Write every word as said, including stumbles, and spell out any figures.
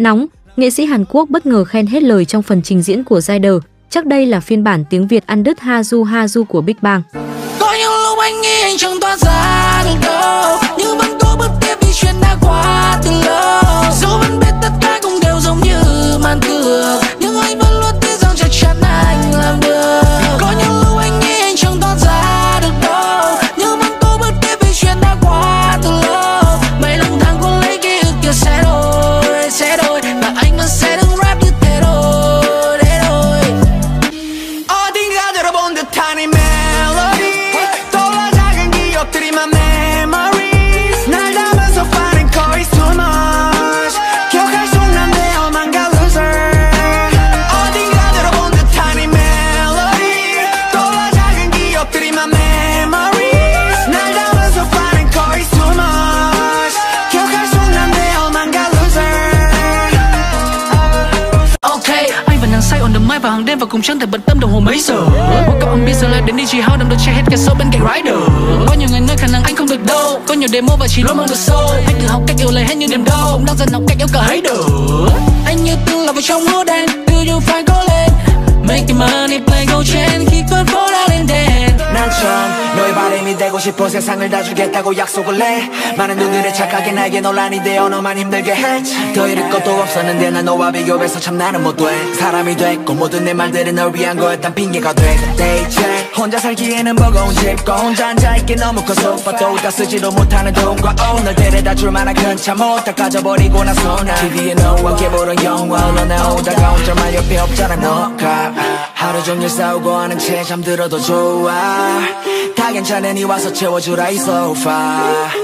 Nóng, nghệ sĩ Hàn Quốc bất ngờ khen hết lời trong phần trình diễn của Rider. Chắc đây là phiên bản tiếng Việt ăn đứt Haju Haju của Big Bang. Có những lúc anh nghĩ anh chẳng thoát ra được đâu, nhưng vẫn cố bước tiếp vì chuyện đã qua từ lâu. Dù vẫn biết tất cả cũng đều giống như màn cược, nhưng anh vẫn luôn tin rằng chắc chắn anh làm được. Có những lúc anh nghĩ anh chẳng thoát ra được đâu, nhưng vẫn cố bước tiếp vì chuyện đã qua từ lâu. Mấy lần tháng cuốn lấy ký ức kia sẽ đổi, sẽ đổi, và anh vẫn sẽ đứng rap như thế thôi, thế thôi. 어딘가 들어본 듯한 이 멜로디, 떠올라 작은 기억들이 my memories. 날 담아서 finding call is too much. 기억할 수 없는데 oh my god loser. 어딘가 들어본 듯한 이 멜로디, 떠올라 작은 기억들이 my memories. 날 담아서 finding call is too much. 기억할 수 없는데 oh my god loser. Okay, anh vẫn đang say on the mic vào hàng đêm và cũng chẳng thể bận tâm đồng hồ mấy giờ. Một cặp ông biết giờ là đến đi chỉ hao nằm đôi che hết cả số bên cạnh rider. Có nhiều người nói khả năng anh không được đâu, có nhiều demo và chỉ luôn mong được show. Anh tự học cách yêu lời hết như niềm đau, đang dần học cách yêu cả hater. Anh như từng là vào trong hố đen, tự nhiên phải cố lên. Make the money play go chain khi con phố đã lên đèn. 난 좀 너의 바람이 되고 싶어 세상을 다 주겠다고 약속을 해. 많은 눈들의 착하게 나에게 논란이 되어 너만 힘들게 했지. 더 잃을 것도 없었는데 난 너와 비교해서 참 나는 못돼. 사람이 됐고 모든 내 말들은 널 위한 거였단 핑계가 돼. 이제 혼자 살기에는 버거운 집과 혼자 앉아있기 너무 커서 파도 다 쓰지도 못하는 돈과 오늘 데려다 줄 만한 큰 차 못 다 가져버리고 나서 난 티비에 너와 함께 보던 영화 너 나오다가 혼자만 옆에 없잖아 너가. 하루 종일 싸우고 하는 채 잠들어도 좋아. 다 괜찮으니 와서 채워주라 이 소파.